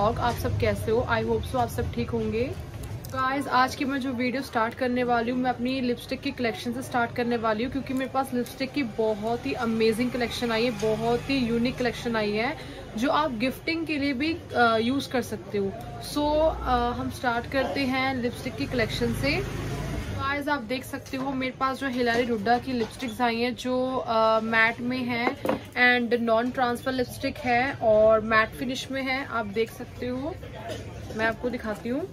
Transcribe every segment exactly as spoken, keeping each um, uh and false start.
Vlog. आप सब कैसे हो? आई होप सो आप सब ठीक होंगे। गाइस, आज की मैं जो वीडियो स्टार्ट करने वाली हूँ, मैं अपनी लिपस्टिक की कलेक्शन से स्टार्ट करने वाली हूँ, क्योंकि मेरे पास लिपस्टिक की बहुत ही अमेजिंग कलेक्शन आई है, बहुत ही यूनिक कलेक्शन आई है जो आप गिफ्टिंग के लिए भी यूज़ कर सकते हो। सो so, हम स्टार्ट करते हैं लिपस्टिक की कलेक्शन से। गाइस, आप देख सकते हो मेरे पास जो हिलारी रुड्डा की लिपस्टिक्स आई हैं जो मैट में है एंड नॉन ट्रांसफर लिपस्टिक है और मैट फिनिश में है। आप देख सकते हो, मैं आपको दिखाती हूँ।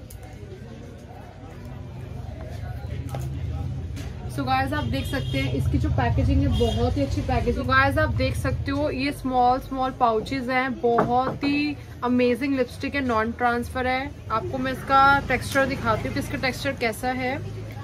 सो so गाइस, आप देख सकते हैं इसकी जो पैकेजिंग है बहुत ही अच्छी पैकेजिंग। so गाइस, आप देख सकते हो ये स्मॉल स्मॉल पाउचेस हैं, बहुत ही अमेजिंग लिपस्टिक है, नॉन ट्रांसफर है। आपको मैं इसका टेक्सचर दिखाती हूँ कि इसका टेक्सचर कैसा है।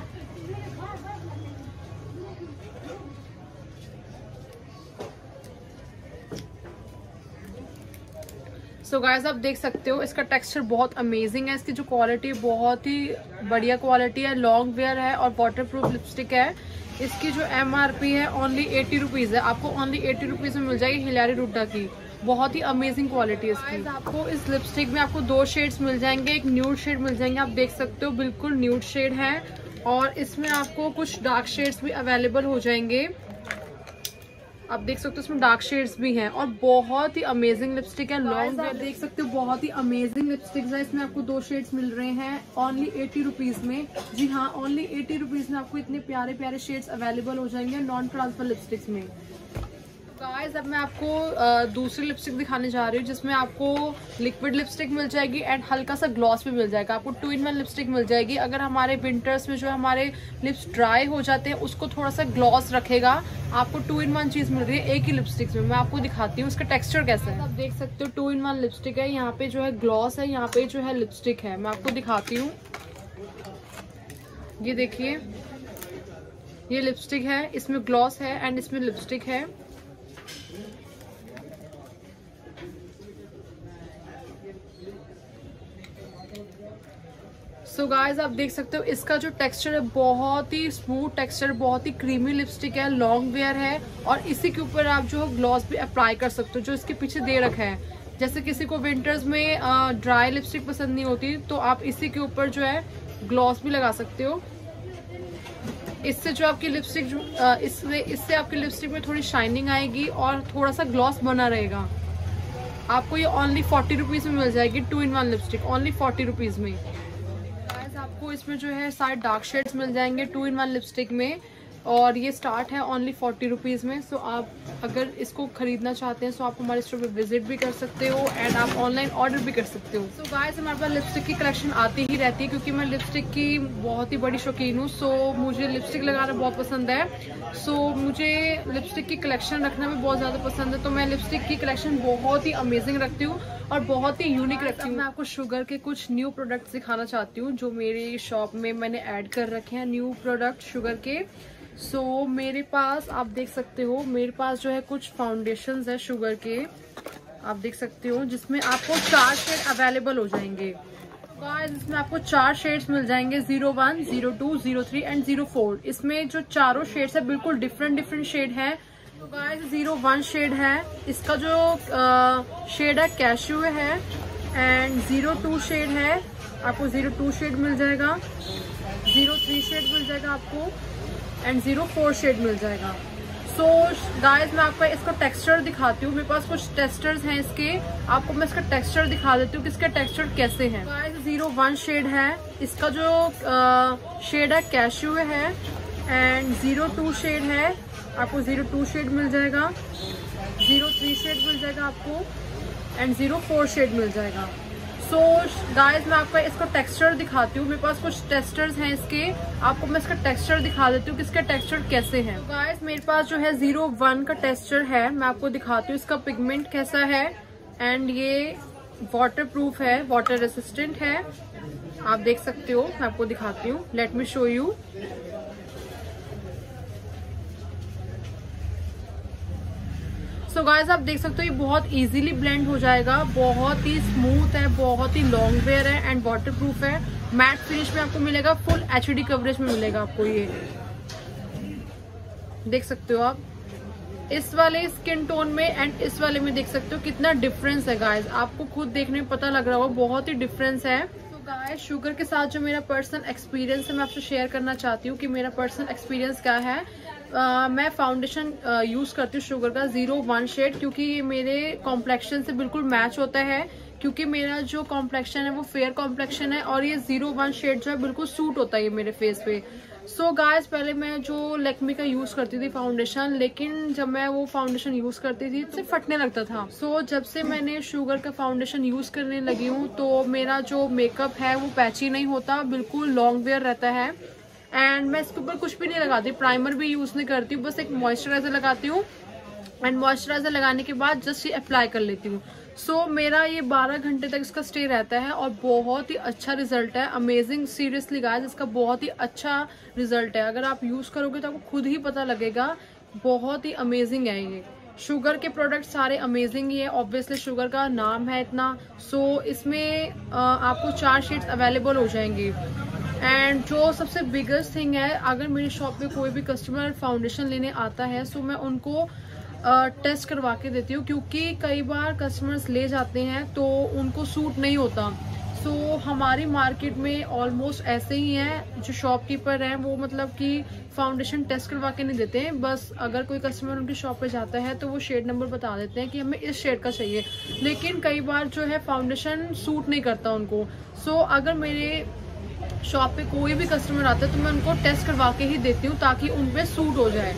सो so गाइस, आप देख सकते हो इसका टेक्सचर बहुत अमेजिंग है। इसकी जो क्वालिटी बहुत ही बढ़िया क्वालिटी है, लॉन्ग वेयर है और वाटरप्रूफ लिपस्टिक है। इसकी जो एमआरपी है ओनली एटी रुपीज़ है। आपको ओनली एटी रुपीज़ में मिल जाएगी हिलारी रुड्डा की। बहुत ही अमेजिंग क्वालिटी है इसकी। आपको इस लिपस्टिक में आपको दो शेड्स मिल जाएंगे, एक न्यूड शेड मिल जाएंगे। आप देख सकते हो बिल्कुल न्यूड शेड है और इसमें आपको कुछ डार्क शेड्स भी अवेलेबल हो जाएंगे। आप देख सकते हो इसमें डार्क शेड्स भी हैं और बहुत ही अमेजिंग लिपस्टिक है, लॉन्ग। आप देख सकते हो बहुत ही अमेजिंग लिपस्टिक्स है। इसमें आपको दो शेड्स मिल रहे हैं ओनली एटी रुपीज में। जी हाँ, ओनली एटी रुपीज में आपको इतने प्यारे प्यारे शेड्स अवेलेबल हो जाएंगे नॉन ट्रांसफर लिपस्टिक्स में। गाइस, अब मैं आपको दूसरी लिपस्टिक दिखाने जा रही हूँ जिसमें आपको लिक्विड लिपस्टिक मिल जाएगी एंड हल्का सा ग्लॉस भी मिल जाएगा। आपको टू इन वन लिपस्टिक मिल जाएगी। अगर हमारे विंटर्स में जो हमारे लिप्स ड्राई हो जाते हैं उसको थोड़ा सा ग्लॉस रखेगा। आपको टू इन वन चीज मिल रही है एक ही लिपस्टिक में। मैं आपको दिखाती हूँ इसका टेक्सचर कैसा है। आप देख सकते हो टू इन वन लिपस्टिक है। यहाँ पे जो है ग्लॉस है, यहाँ पे जो है लिपस्टिक है। मैं आपको दिखाती हूँ, ये देखिए ये लिपस्टिक है, इसमें ग्लॉस है एंड इसमें लिपस्टिक है। सो so गाइस, आप देख सकते हो इसका जो टेक्सचर है बहुत ही स्मूथ टेक्सचर, बहुत ही क्रीमी लिपस्टिक है, लॉन्ग वेयर है और इसी के ऊपर आप जो है ग्लॉस भी अप्लाई कर सकते हो जो इसके पीछे दे रखा है। जैसे किसी को विंटर्स में ड्राई लिपस्टिक पसंद नहीं होती तो आप इसी के ऊपर जो है ग्लॉस भी लगा सकते हो। इससे जो आपकी लिपस्टिक जो इससे इससे आपकी लिपस्टिक में थोड़ी शाइनिंग आएगी और थोड़ा सा ग्लॉस बना रहेगा। आपको ये ओनली फोर्टी रुपीज में मिल जाएगी, two in one lipstick only forty rupees में। आपको इसमें जो है सारे डार्क शेड्स मिल जाएंगे टू इन वन लिपस्टिक में और ये स्टार्ट है ओनली फोर्टी रुपीज़ में। सो आप अगर इसको खरीदना चाहते हैं तो आप हमारे स्टोर पे विजिट भी कर सकते हो एंड आप ऑनलाइन ऑर्डर भी कर सकते हो। सो गाइस, हमारे पास लिपस्टिक की कलेक्शन आती ही रहती है क्योंकि मैं लिपस्टिक की बहुत ही बड़ी शौकीन हूँ। सो मुझे लिपस्टिक लगाना बहुत पसंद है। सो मुझे लिपस्टिक की कलेक्शन रखना भी बहुत ज़्यादा पसंद है। तो मैं लिपस्टिक की कलेक्शन बहुत ही अमेजिंग रखती हूँ और बहुत ही यूनिक रखती हूँ। मैं आपको शुगर के कुछ न्यू प्रोडक्ट्स दिखाना चाहती हूँ जो मेरी शॉप में मैंने ऐड कर रखे हैं, न्यू प्रोडक्ट शुगर के। सो so, मेरे पास आप देख सकते हो मेरे पास जो है कुछ फाउंडेशंस है शुगर के, आप देख सकते हो, जिसमें आपको चार शेड अवेलेबल हो जाएंगे। गाइस, इसमें आपको चार शेड्स मिल जाएंगे, zero one, zero two, zero three and zero four. इसमें जो चारों शेड्स है बिल्कुल डिफरेंट डिफरेंट शेड है। तो गाइस, जीरो वन शेड है, इसका जो आ, शेड है कैश्यू है एंड जीरो टू शेड है, आपको जीरो टू शेड मिल जाएगा, जीरो थ्री शेड मिल जाएगा आपको एंड जीरो फोर शेड मिल जाएगा। सो गाइस, मैं आपको इसका टेक्सचर दिखाती हूँ। मेरे पास कुछ टेक्सचर्स हैं इसके, आपको मैं इसका टेक्सचर दिखा देती हूँ कि इसके टेक्सचर कैसे हैं। गाइस, जीरो वन शेड है, इसका जो आ, शेड है कैश्यू है एंड जीरो टू शेड है, आपको जीरो टू शेड मिल जाएगा, जीरो थ्री शेड मिल जाएगा आपको एंड जीरो फोर शेड मिल जाएगा। सो गाइस, मैं आपको इसका टेक्सचर दिखाती हूँ। मेरे पास कुछ टेक्सचर्स हैं इसके, आपको मैं इसका टेक्सचर दिखा देती हूँ कि इसका टेक्सचर कैसे है। तो गाइस, मेरे पास जो है जीरो वन का टेक्सचर है, मैं आपको दिखाती हूँ इसका पिगमेंट कैसा है एंड ये वाटर प्रूफ है, वाटर रेसिस्टेंट है। आप देख सकते हो, मैं आपको दिखाती हूँ, let me show you. So so guys, आप देख सकते हो ये बहुत इजीली ब्लेंड हो जाएगा, बहुत ही स्मूथ है, बहुत ही लॉन्ग वेयर है एंड वाटर प्रूफ है। मैट फिनिश में आपको मिलेगा, फुल एचडी कवरेज में मिलेगा आपको। ये देख सकते हो आप, इस वाले स्किन टोन में एंड इस वाले में देख सकते हो कितना डिफरेंस है गाइज, आपको खुद देखने में पता लग रहा होगा, बहुत ही डिफरेंस है। तो गाइज शुगर के साथ जो मेरा पर्सनल एक्सपीरियंस है मैं आपसे शेयर करना चाहती हूँ कि मेरा पर्सनल एक्सपीरियंस क्या है। uh, मैं फाउंडेशन यूज़ करती हूँ शुगर का जीरो वन शेड, क्योंकि ये मेरे कॉम्प्लेक्शन से बिल्कुल मैच होता है, क्योंकि मेरा जो कॉम्प्लेक्शन है वो फेयर कॉम्प्लेक्शन है और ये जीरो वन शेड जो है बिल्कुल सूट होता है ये मेरे फेस पे। सो so गाइस पहले मैं जो लैक्मे का यूज करती थी फाउंडेशन, लेकिन जब मैं वो फाउंडेशन यूज करती थी तो फटने लगता था। सो so, जब से मैंने शुगर का फाउंडेशन यूज करने लगी हूँ तो मेरा जो मेकअप है वो पैची नहीं होता, बिल्कुल लॉन्ग वेयर रहता है। एंड मैं इसके ऊपर कुछ भी नहीं लगाती, प्राइमर भी यूज नहीं करती हूँ, बस एक मॉइस्चराइजर लगाती हूँ एंड मॉइस्चराइजर लगाने के बाद जस्ट ये अप्लाई कर लेती हूँ। सो so, मेरा ये बारह घंटे तक इसका स्टे रहता है और बहुत ही अच्छा रिजल्ट है, अमेजिंग, सीरियसली गाइस इसका बहुत ही अच्छा रिजल्ट है। अगर आप यूज करोगे तो आपको खुद ही पता लगेगा, बहुत ही अमेजिंग है ये। शुगर के प्रोडक्ट सारे अमेजिंग ही है, ऑब्वियसली शुगर का नाम है इतना। सो so, इसमें आ, आपको चार शेड्स अवेलेबल हो जाएंगे। एंड जो सबसे बिगेस्ट थिंग है, अगर मेरी शॉप पे कोई भी कस्टमर फाउंडेशन लेने आता है सो मैं उनको टेस्ट uh, करवा के देती हूँ, क्योंकि कई बार कस्टमर्स ले जाते हैं तो उनको सूट नहीं होता। सो so, हमारी मार्केट में ऑलमोस्ट ऐसे ही हैं जो शॉपकीपर हैं, वो मतलब कि फाउंडेशन टेस्ट करवा के नहीं देते हैं, बस अगर कोई कस्टमर उनकी शॉप पे जाता है तो वो शेड नंबर बता देते हैं कि हमें इस शेड का चाहिए, लेकिन कई बार जो है फाउंडेशन सूट नहीं करता उनको। सो so, अगर मेरे शॉप पे कोई भी कस्टमर आता है तो मैं उनको टेस्ट करवा के ही देती हूँ ताकि उन पे सूट हो जाए।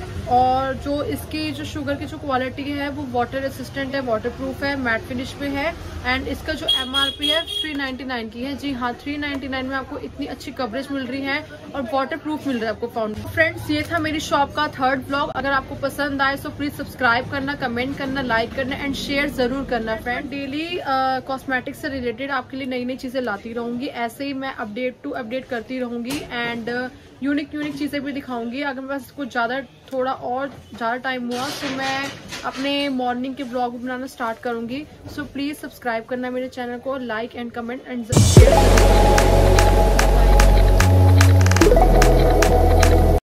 और जो इसकी जो शुगर की जो क्वालिटी है वो वाटर रेसिस्टेंट है, वाटर प्रूफ है, मैट फिनिश पे है एंड इसका जो एमआरपी है थ्री नाइन्टी नाइन की है। जी हाँ, थ्री नाइन्टी नाइन में आपको इतनी अच्छी कवरेज मिल रही है और वाटर प्रूफ मिल रहा है आपको फाउंडेशन। फ्रेंड्स ये था मेरी शॉप का थर्ड व्लॉग, अगर आपको पसंद आए तो प्लीज सब्सक्राइब करना, कमेंट करना, लाइक करना एंड शेयर जरूर करना। फ्रेंड डेली कॉस्मेटिक्स से रिलेटेड आपके लिए नई नई चीजें लाती रहूंगी, ऐसे ही मैं अपडेट टू अपडेट करती रहूंगी एंड यूनिक यूनिक चीज़ें भी दिखाऊंगी। अगर मेरे पास कुछ ज़्यादा थोड़ा और ज़्यादा टाइम हुआ तो मैं अपने मॉर्निंग के ब्लॉग भी बनाना स्टार्ट करूंगी। सो प्लीज़ सब्सक्राइब करना मेरे चैनल को, like and comment and share.